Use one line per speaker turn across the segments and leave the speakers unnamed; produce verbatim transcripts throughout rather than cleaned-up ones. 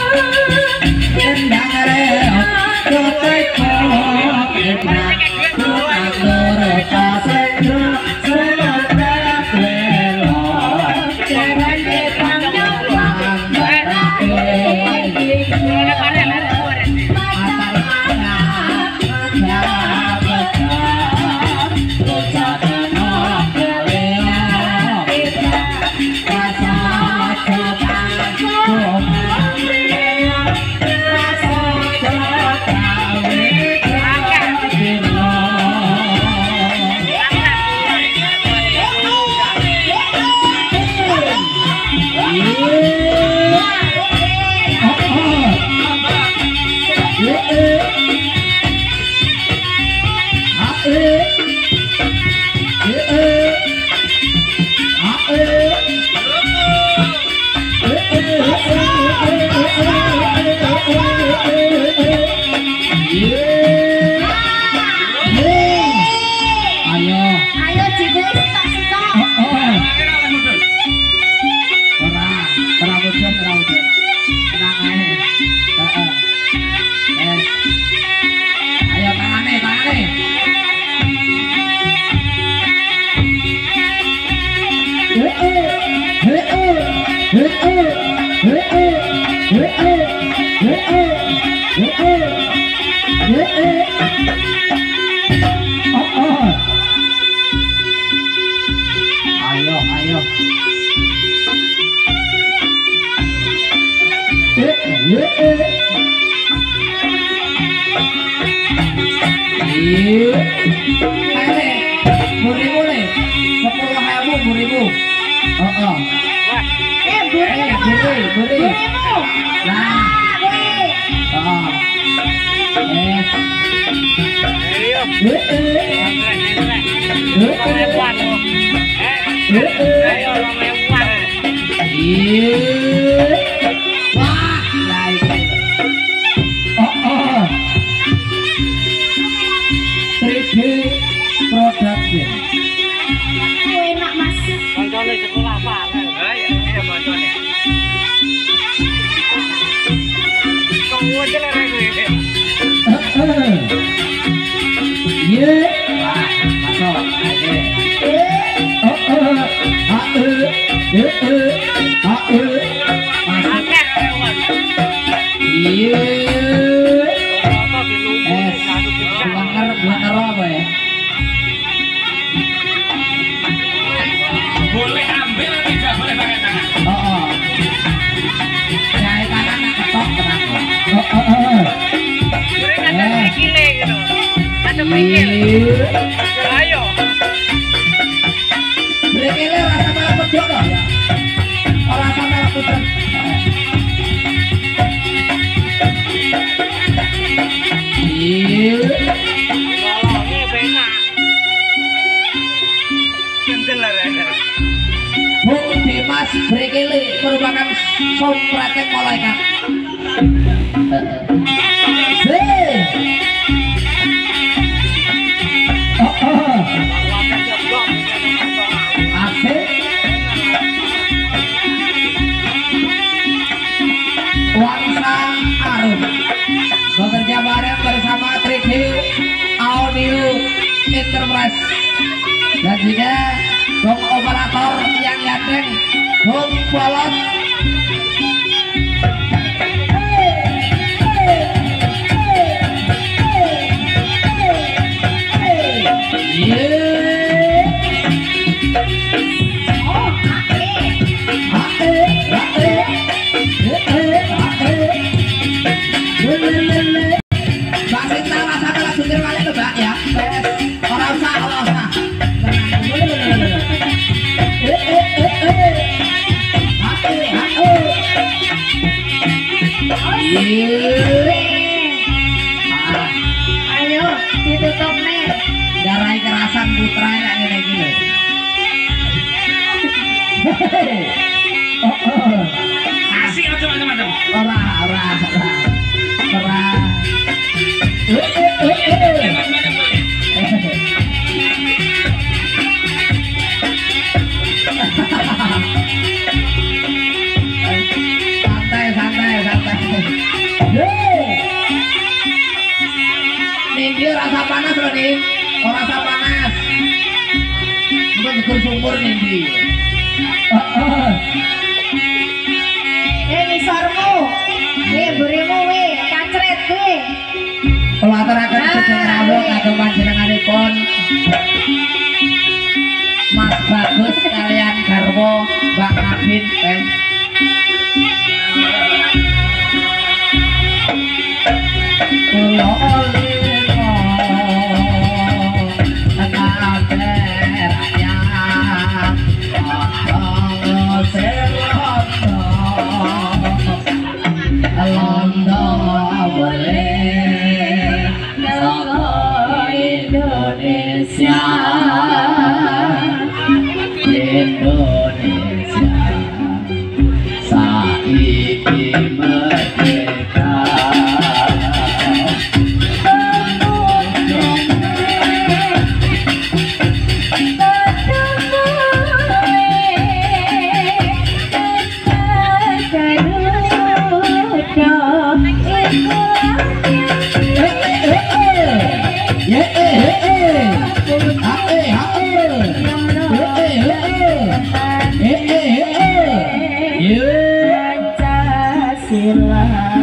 Bekerja bareng bersama Triki Audio Enterprise dan juga Bung Operator yang ganteng Bung Bolot.
Ayo ditutup nih.
Darai kerasan putra ya ini gini.
Asik aja macam-macam.
Ora ora ora. Ora. Santai santai santai. timur nih. Heeh.
Eh nisarmu. Eh burimu we kacret we.
Kula aturaken sugeng rawuh kagem panjenenganipun Mas Bagus kalian garwa Mbak Nabin teh. Kula limo kabeh rakyat ana serono londo boleh saka Indonesia Indonesia saiki merdeka.
Pancasila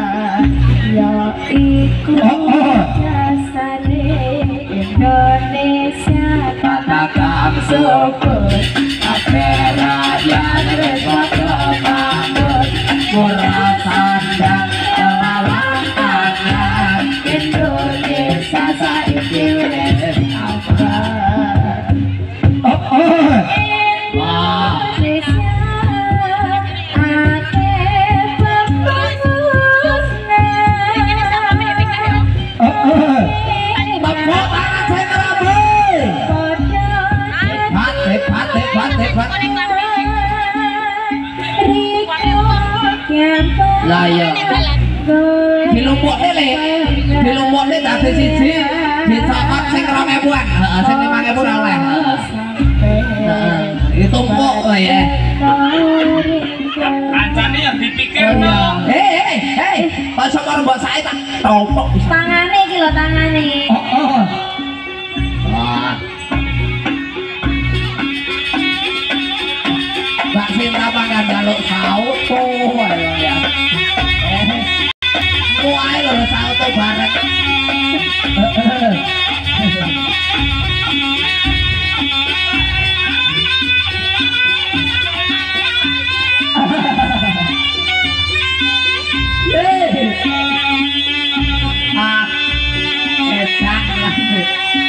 yaiku dasare Indonesia
Katakan syukur kabeh rakyat padha makmur murasan dan lawan tangan Indonesia saiki wis aman. Oh oh. Wah. Lah ya. Dilumpukne le. Dilumpukne dadi siji, dicokot sing rong ewuan. Heeh, sing lima ewu ora oleh. Heeh. Ditumpuk lah ya.
Kancane yang dipikir
Oh,
no.
iya. Hei, hei, hei. Pas sama mbok sae tak tompok.
Tangane iki lho tangane.
Oh, oh. Wah. Mbak Sinta mangga njaluk sauto ayo ya. Eh. Kuwi lho sauto bareng. Ah, enak lah.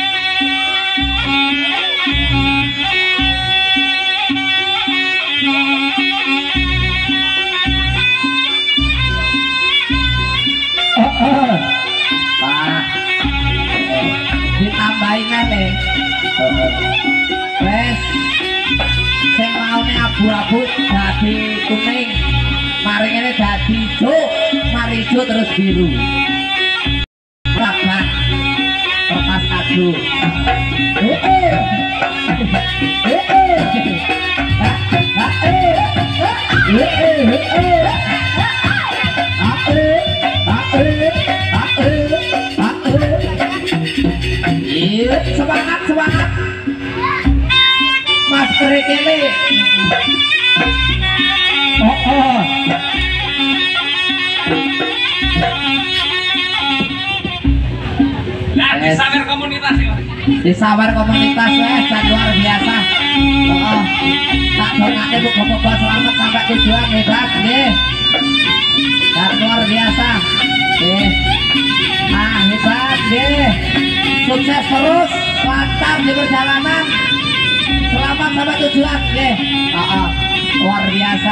Pak, ditambahin aja. Wes, sing maune abu-abu dadi kuning, mari ini dadi hijau, mari hijau terus biru. Rapat, kertas kado. Eh, eh, eh, eh, eh, eh, iya, semangat, semangat. Mas Krekele. Oh, oh.
Nah, di sawer komunitas ya.
Di sawer komunitas wes dan luar biasa. Oh, tak dongake Bu Bapak selamat sampai tujuan hebat nggih. Dan luar biasa. Nggih. Ah, hebat nggih. Sukses terus, lancar di perjalanan. Selamat sampai tujuan nggih. Heeh. Luar biasa.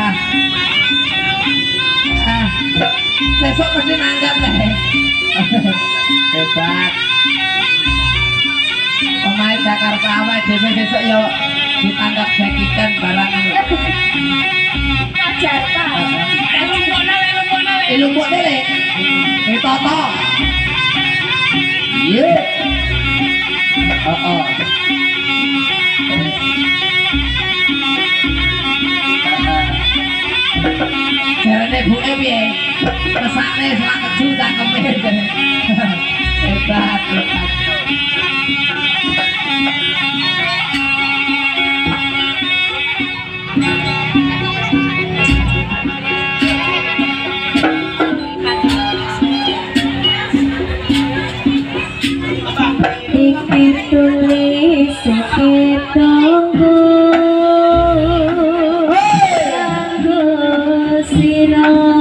Ah, besok mesti nanggap deh. Hebat. Pemain Jakarta awal dhewe besok yo ditangkap jakikan barang.
Jakarta.
Ilumpuk dele. Ditoto. Iya. Heeh. Jarane buke piye? Mesakne selak keju cangkeme. Hebat, hebat.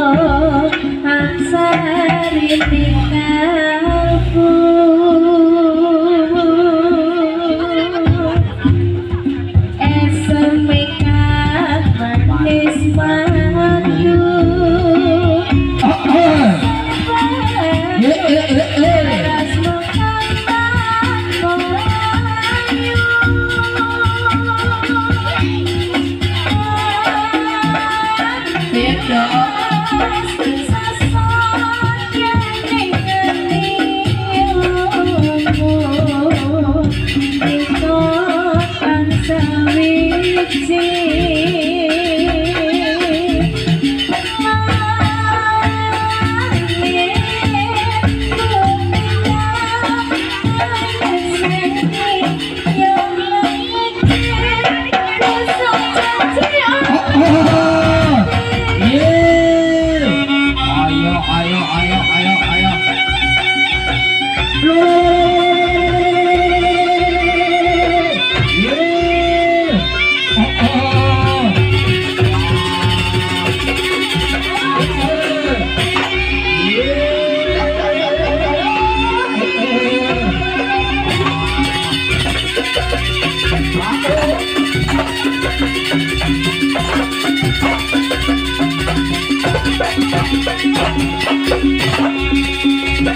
angsari tinggalku esmekan manis madu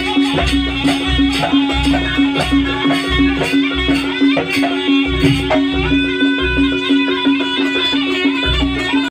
Thank you.